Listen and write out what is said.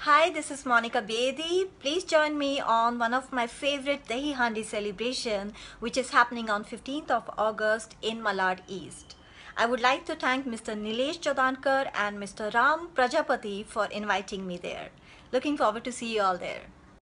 Hi, this is Monika Bedi. Please join me on one of my favorite Dahi Handi celebration, which is happening on 15th of August in Malad East. I would like to thank Mr. Nilesh Jodankar and Mr. Ram Prajapati for inviting me there. Looking forward to see you all there.